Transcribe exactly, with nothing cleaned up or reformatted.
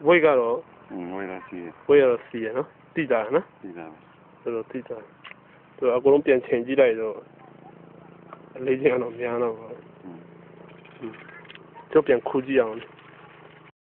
ဝိတ်ကတော့ဝိတ်တော့စီးဝိတ်ကတော့စီးရနော်တိတာနော်တိတာဆိုတော့တိတာဆိုတော့အကုန်လုံးပြန်ချိန်ကြည့်လိုက်တော့အလေးချင်းကတော့များတော့ပါကျုပ်ပြန်ခူးကြည့်အောင်